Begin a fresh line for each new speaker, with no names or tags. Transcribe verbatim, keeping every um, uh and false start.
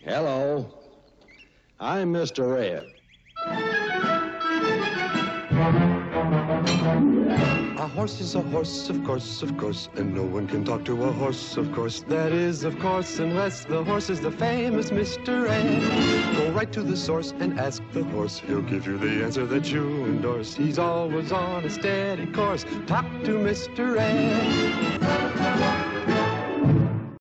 Hello. I'm Mister Ed.
A horse is a horse, of course, of course, and no one can talk to a horse, of course. That is, of course, unless the horse is the famous Mister Ed. Go right to the source and ask the horse. He'll give you the answer that you endorse. He's always on a steady course. Talk to Mister Ed.